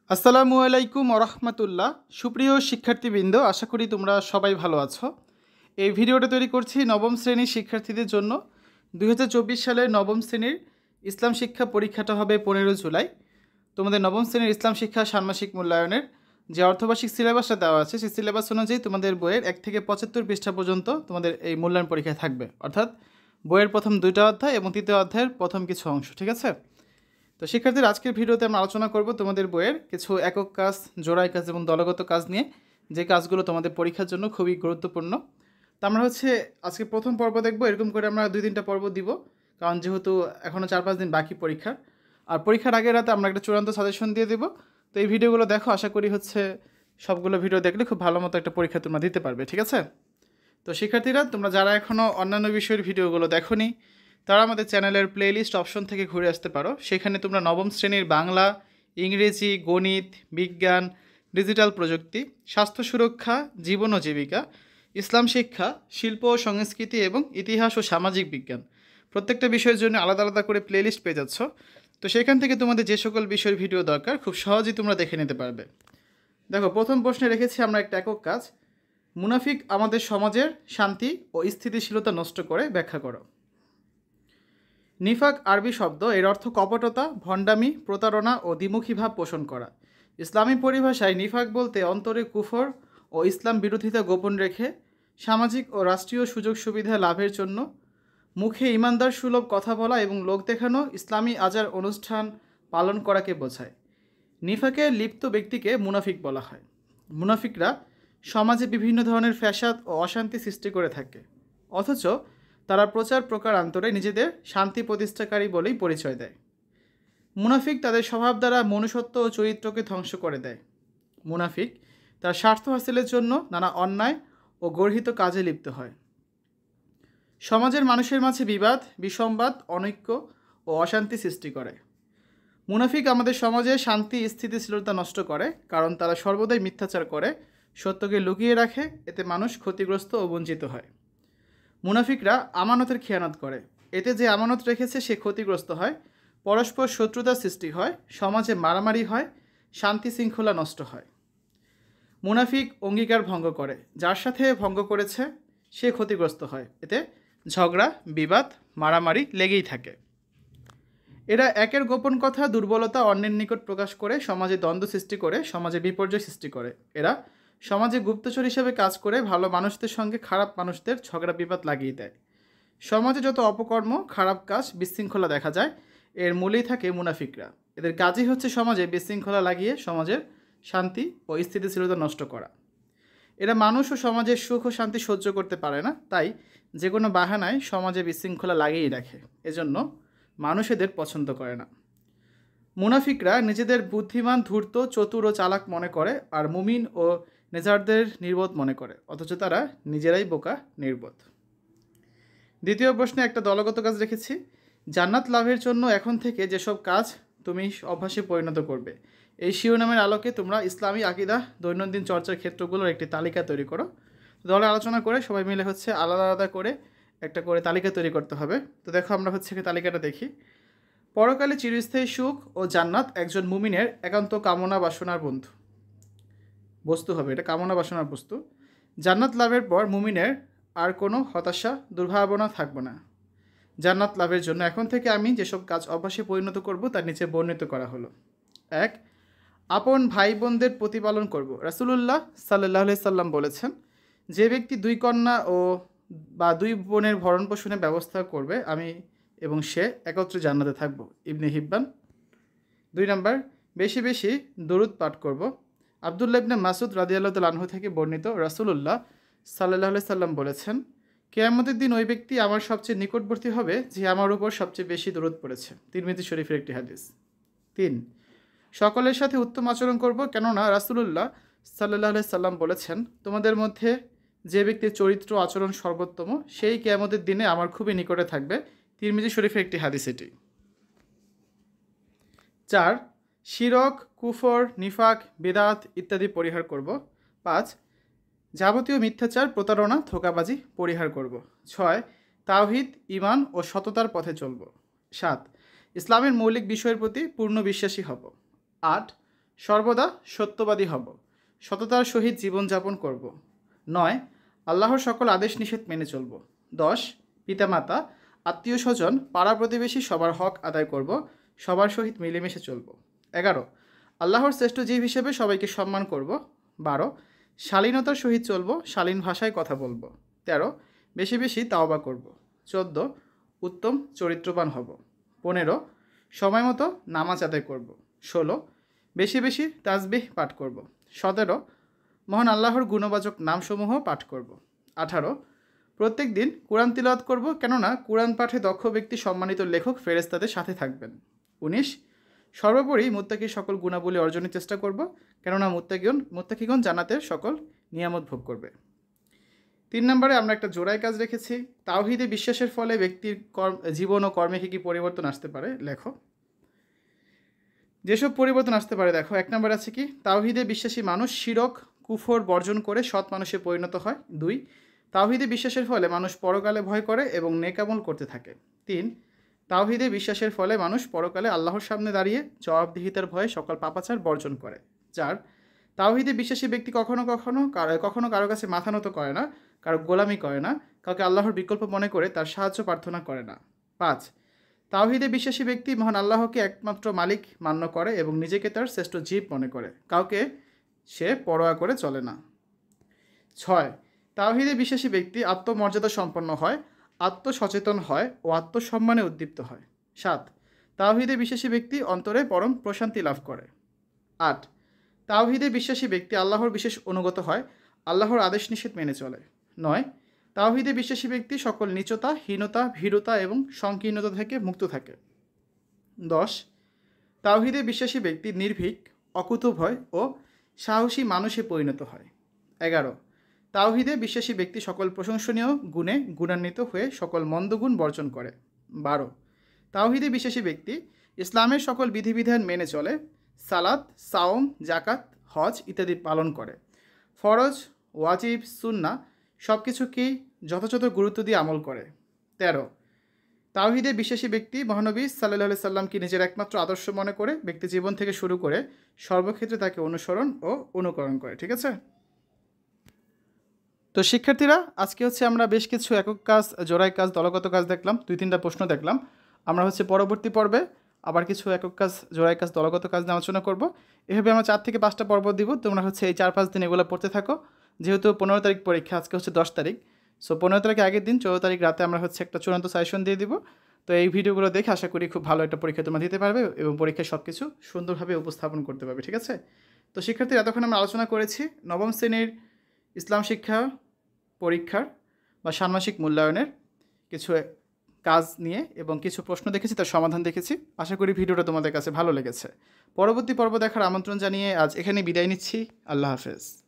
আসসালামু আলাইকুম ওরহমতুল্লাহ। সুপ্রিয় শিক্ষার্থীবৃন্দ, আশা করি তোমরা সবাই ভালো আছো। এই ভিডিওটা তৈরি করছি নবম শ্রেণীর শিক্ষার্থীদের জন্য। 2024 সালের নবম শ্রেণীর ইসলাম শিক্ষা পরীক্ষাটা হবে 15 জুলাই। তোমাদের নবম শ্রেণীর ইসলাম শিক্ষা ষান্মাসিক মূল্যায়নের যে অর্ধবার্ষিক সিলেবাসটা দেওয়া আছে, সেই সিলেবাস অনুযায়ী তোমাদের বইয়ের 1 থেকে 75 পৃষ্ঠা পর্যন্ত তোমাদের এই মূল্যায়ন পরীক্ষায় থাকবে, অর্থাৎ বইয়ের প্রথম 2টা অধ্যায় এবং 3য় অধ্যায়ের প্রথম কিছু অংশ। ঠিক আছে? তো শিক্ষার্থীর আজকের ভিডিওতে আমরা আলোচনা করব তোমাদের বইয়ের কিছু একক কাজ, জোড়াই কাজ এবং দলগত কাজ নিয়ে, যে কাজগুলো তোমাদের পরীক্ষার জন্য খুবই গুরুত্বপূর্ণ। তো আমরা আজকে প্রথম পর্ব দেখব। এরকম করে আমরা 2-3টা পর্ব দিব, কারণ যেহেতু এখনও 4-5 দিন বাকি পরীক্ষার। আর পরীক্ষার আগের রাতে আমরা একটা চূড়ান্ত সাজেশন দিয়ে দেবো। তো এই ভিডিওগুলো দেখো, আশা করি সবগুলো ভিডিও দেখলে খুব ভালো মতো একটা পরীক্ষা তোমরা দিতে পারবে। ঠিক আছে? তো শিক্ষার্থীরা, তোমরা যারা এখনও অন্যান্য বিষয়ের ভিডিওগুলো দেখোনি, তারা আমাদের চ্যানেলের প্লেলিস্ট অপশন থেকে ঘুরে আসতে পারো। সেখানে তোমরা নবম শ্রেণীর বাংলা, ইংরেজি, গণিত, বিজ্ঞান, ডিজিটাল প্রযুক্তি, স্বাস্থ্য সুরক্ষা, জীবন ও জীবিকা, ইসলাম শিক্ষা, শিল্প ও সংস্কৃতি এবং ইতিহাস ও সামাজিক বিজ্ঞান, প্রত্যেকটা বিষয়ের জন্য আলাদা আলাদা করে প্লেলিস্ট পেয়ে যাচ্ছ। তো সেখান থেকে তোমাদের যে সকল বিষয়ের ভিডিও দরকার খুব সহজেই তোমরা দেখে নিতে পারবে। দেখো, প্রথম প্রশ্নে রেখেছি আমরা একটা একক কাজ। মুনাফিক আমাদের সমাজের শান্তি ও স্থিতিশীলতা নষ্ট করে, ব্যাখ্যা করো। নিফাক আরবি শব্দ, এর অর্থ কপটতা, ভণ্ডামি, প্রতারণা ও দ্বিমুখী ভাব পোষণ করা। ইসলামী পরিভাষায় নিফাক বলতে অন্তরে কুফর ও ইসলাম বিরোধিতা গোপন রেখে সামাজিক ও রাষ্ট্রীয় সুযোগ সুবিধা লাভের জন্য মুখে ইমানদার সুলভ কথা বলা এবং লোক দেখানো ইসলামী আচার অনুষ্ঠান পালন করাকে বোঝায়। নিফাকে লিপ্ত ব্যক্তিকে মুনাফিক বলা হয়। মুনাফিকরা সমাজে বিভিন্ন ধরনের ফ্যাসাদ ও অশান্তি সৃষ্টি করে থাকে, অথচ তারা প্রচার প্রকারান্তরে নিজেদের শান্তি প্রতিষ্ঠাকারী বলেই পরিচয় দেয়। মুনাফিক তাদের স্বভাব দ্বারা মনুষ্যত্ব ও চরিত্রকে ধ্বংস করে দেয়। মুনাফিক তার স্বার্থ হাসিলের জন্য নানা অন্যায় ও গর্হিত কাজে লিপ্ত হয়। সমাজের মানুষের মাঝে বিবাদ, বিসম্বাদ, অনৈক্য ও অশান্তি সৃষ্টি করে। মুনাফিক আমাদের সমাজে শান্তি স্থিতিশীলতা নষ্ট করে, কারণ তারা সর্বদাই মিথ্যাচার করে, সত্যকে লুকিয়ে রাখে, এতে মানুষ ক্ষতিগ্রস্ত ও বঞ্চিত হয়। মুনাফিকরা আমানতের খেয়ানত করে, এতে যে আমানত রেখেছে সে ক্ষতিগ্রস্ত হয়, পরস্পর শত্রুতার সৃষ্টি হয়, সমাজে মারামারি হয়, শান্তি শৃঙ্খলা নষ্ট হয়। মুনাফিক অঙ্গীকার ভঙ্গ করে, যার সাথে ভঙ্গ করেছে সে ক্ষতিগ্রস্ত হয়, এতে ঝগড়া, বিবাদ, মারামারি লেগেই থাকে। এরা একের গোপন কথা, দুর্বলতা অন্যের নিকট প্রকাশ করে সমাজে দ্বন্দ্ব সৃষ্টি করে, সমাজে বিপর্যয় সৃষ্টি করে। এরা সমাজে গুপ্তচর হিসেবে কাজ করে ভালো মানুষদের সঙ্গে খারাপ মানুষদের ঝগড়া বিবাদ লাগিয়ে দেয়। সমাজে যত অপকর্ম, খারাপ কাজ, বিশৃঙ্খলা দেখা যায়, এর মূলেই থাকে মুনাফিকরা। এদের কাজই হচ্ছে সমাজে বিশৃঙ্খলা লাগিয়ে সমাজের শান্তি ও স্থিতিশীলতা নষ্ট করা। এরা মানুষ ও সমাজের সুখ ও শান্তি সহ্য করতে পারে না, তাই যে কোনো বাহানায় সমাজে বিশৃঙ্খলা লাগিয়েই রাখে। এজন্য মানুষ এদের পছন্দ করে না। মুনাফিকরা নিজেদের বুদ্ধিমান, ধূর্ত, চতুর ও চালাক মনে করে, আর মুমিন ও নেজারদের নির্বোধ মনে করে, অথচ তারা নিজেরাই বোকা, নির্বোধ। দ্বিতীয় প্রশ্নে একটা দলগত কাজ রেখেছি। জান্নাত লাভের জন্য এখন থেকে যেসব কাজ তুমি অভ্যাসে পরিণত করবে, এই শিরোনামের আলোকে তোমরা ইসলামী আকিদা দৈনন্দিন চর্চার ক্ষেত্রগুলোর একটি তালিকা তৈরি করো। দলে আলোচনা করে সবাই মিলে আলাদা আলাদা করে একটা করে তালিকা তৈরি করতে হবে। তো দেখো, আমরা তালিকাটা দেখি। পরকালে চিরস্থায়ী সুখ ও জান্নাত একজন মুমিনের একান্ত কামনা বাসনার বস্তু হবে। এটা কামনা বাসনার বস্তু। জান্নাত লাভের পর মুমিনের আর কোনো হতাশা, দুর্ভাবনা থাকবে না। জান্নাত লাভের জন্য এখন থেকে আমি যেসব কাজ অভ্যাসে পরিণত করব তার নিচে বর্ণিত করা হলো। 1. আপন ভাই বোনদের প্রতিপালন করব। রাসূলুল্লাহ সাল্লাল্লাহু আলাইহি সাল্লাম বলেছেন, যে ব্যক্তি 2 কন্যা বা 2 বোনের ভরণ পোষণের ব্যবস্থা করবে, আমি এবং সে একত্রে জান্নাতে থাকব। ইবনে হিব্বান। 2 নম্বর, বেশি বেশি দরুদ পাঠ করব। আব্দুল্লাহ ইবনে মাসুদ রাদিয়াল্লাহু তাআলা আনহু থেকে বর্ণিত, রাসূলুল্লাহ সাল্লাল্লাহু আলাইহি সাল্লাম বলেছেন, কিয়ামতের দিন ওই ব্যক্তি আমার সবচেয়ে নিকটবর্তী হবে যে আমার উপর সবচেয়ে বেশি দরুদ পড়েছে। তিরমিজি শরীফের একটি হাদিস। 3. সকলের সাথে উত্তম আচরণ করব, কেননা রাসূলুল্লাহ সাল্লাল্লাহু আলাইহি সাল্লাম বলেছেন, তোমাদের মধ্যে যে ব্যক্তির চরিত্র আচরণ সর্বোত্তম সেই কিয়ামতের দিনে আমার খুবই নিকটে থাকবে। তিরমিজি শরীফের একটি হাদিস এটি। 4. শিরক, কুফর, নিফাক, বিদআত ইত্যাদি পরিহার করব। 5. যাবতীয় মিথ্যাচার, প্রতারণা, ধোঁকাবাজি পরিহার করব। 6. তাওহীদ, ঈমান ও সততার পথে চলব। 7. ইসলামের মৌলিক বিষয়ের প্রতি পূর্ণ বিশ্বাসী হব। 8. সর্বদা সত্যবাদী হব, সততার সহিত জীবনযাপন করব। 9 আল্লাহর সকল আদেশ নিষেধ মেনে চলব। 10 পিতামাতা, আত্মীয় স্বজন, পাড়া প্রতিবেশী সবার হক আদায় করব, সবার সহিত মিলেমিশে চলব। 11 আল্লাহর শ্রেষ্ঠ জীব হিসেবে সবাইকে সম্মান করব। 12 শালীনতার সহিত চলব, শালীন ভাষায় কথা বলবো। 13 বেশি বেশি তাওবা করব। 14 উত্তম চরিত্রবান হব। 15 সময় মতো নামাজ আদায় করব। 16 বেশি বেশি তাসবিহ পাঠ করব। 17 মহান আল্লাহর গুণবাচক নামসমূহ পাঠ করব। 18 প্রত্যেক দিন কোরআন তিলাওয়াত করব, কেননা কোরআন পাঠে দক্ষ ব্যক্তি সম্মানিত লেখক ফেরেশতাদের সাথে থাকবেন। 19 সর্বোপরি মুত্তাকির সকল গুণাবলী অর্জনের চেষ্টা করব, কেননা মুত্তাকিগণ জান্নাতের সকল নিয়ামত ভোগ করবে। 3 নম্বরে আমরা একটা জোড়ায় কাজ রেখেছি। তাওহীদে বিশ্বাসের ফলে ব্যক্তির জীবন ও কর্মে কী কী পরিবর্তন আসতে পারে লেখো। যেসব পরিবর্তন আসতে পারে দেখো। 1 নম্বর আছে কি, তাওহীদে বিশ্বাসী মানুষ শিরক কুফর বর্জন করে সৎ মানুষে পরিণত হয়। 2 তাওহীদে বিশ্বাসের ফলে মানুষ পরকালে ভয় করে এবং নেক আমল করতে থাকে। 3 তাওহীদে বিশ্বাসের ফলে মানুষ পরকালে আল্লাহর সামনে দাঁড়িয়ে জবাবদিহিতার ভয়ে সকল পাপাচার বর্জন করে। 4 তাওহীদে বিশ্বাসী ব্যক্তি কখনো কারো কাছে মাথা নত করে না, কারো গোলামি করে না, কাউকে আল্লাহর বিকল্প মনে করে তার সাহায্য প্রার্থনা করে না। 5 তাওহীদে বিশ্বাসী ব্যক্তি মহান আল্লাহকে একমাত্র মালিক মান্য করে এবং নিজেকে তার শ্রেষ্ঠ জীব মনে করে, কাউকে সে পরোয়া করে চলে না। 6 তাওহীদে বিশ্বাসী ব্যক্তি আত্মমর্যাদা সম্পন্ন হয়, আত্মসচেতন হয় ও আত্মসম্মানে উদ্দীপ্ত হয়। 7 তাওহীদে বিশ্বাসী ব্যক্তি অন্তরে পরম প্রশান্তি লাভ করে। 8 তাওহীদে বিশ্বাসী ব্যক্তি আল্লাহর বিশেষ অনুগত হয়, আল্লাহর আদেশ নিষেধ মেনে চলে। 9 তাওহীদে বিশ্বাসী ব্যক্তি সকল নীচতা, হীনতা, ভীরুতা এবং সংকীর্ণতা থেকে মুক্ত থাকে। 10 তাওহীদে বিশ্বাসী ব্যক্তি নির্ভীক, অকুতোভয় ও সাহসী মানুষে পরিণত হয়। 11 তাওহীদে বিশ্বাসী ব্যক্তি সকল প্রশংসনীয় গুণে গুণান্বিত হয়ে সকল মন্দগুণ বর্জন করে। 12 তাওহীদে বিশ্বাসী ব্যক্তি ইসলামের সকল বিধিবিধান মেনে চলে, সালাত, সাওম, জাকাত, হজ ইত্যাদি পালন করে, ফরজ, ওয়াজিব, সুন্নাহ সব কিছুকেই যথাযথ গুরুত্ব দিয়ে আমল করে। 13 তাওহীদে বিশ্বাসী ব্যক্তি মহানবী সাল্লাল্লাহু আলাইহি সাল্লামকে নিজের একমাত্র আদর্শ মনে করে ব্যক্তি জীবন থেকে শুরু করে সর্বক্ষেত্রে তাকে অনুসরণ ও অনুকরণ করে। ঠিক আছে, তো শিক্ষার্থীরা আজকে আমরা বেশ কিছু একক কাজ, জোড়াই কাজ, দলগত কাজ দেখলাম, 2-3টা প্রশ্ন দেখলাম। আমরা পরবর্তী পর্বে আবার কিছু একক কাজ, জোড়াই কাজ, দলগত কাজ নিয়ে আলোচনা করব। এভাবে আমরা 4 থেকে 5টা পর্ব দিব। তোমরা এই 4-5 দিন এগুলো পড়তে থাকো। যেহেতু 15 তারিখ পরীক্ষা, আজকে 10 তারিখ, সো 15 তারিখের আগের দিন 14 তারিখ রাতে আমরা একটা চূড়ান্ত সাজেশন দিয়ে দিব। তো এই ভিডিওগুলো দেখে আশা করি খুব ভালো একটা পরীক্ষা তোমরা দিতে পারবে এবং পরীক্ষায় সব কিছু সুন্দরভাবে উপস্থাপন করতে পারবে। ঠিক আছে, তো শিক্ষার্থী এতক্ষণ আমরা আলোচনা করেছি নবম শ্রেণীর ইসলাম শিক্ষা পরীক্ষার বা ষান্মাসিক মূল্যায়নের কিছু কাজ নিয়ে এবং কিছু প্রশ্ন দেখেছি, তার সমাধান দেখেছি। আশা করি ভিডিওটা তোমাদের কাছে ভালো লেগেছে। পরবর্তী পর্ব দেখার আমন্ত্রণ জানিয়ে আজ এখানে বিদায় নিচ্ছি। আল্লাহ হাফেজ।